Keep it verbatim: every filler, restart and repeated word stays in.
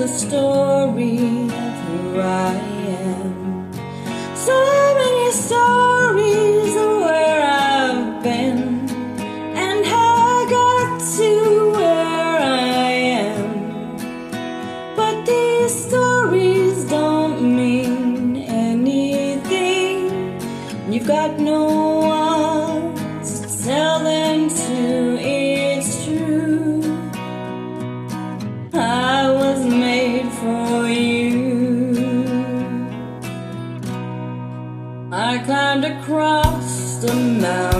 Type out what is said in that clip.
the story of who I am. So many stories of where I've been and how I got to where I am. But these stories don't mean anything. You've got no one to tell them to. It's true, I was made for you. I climbed across the mountain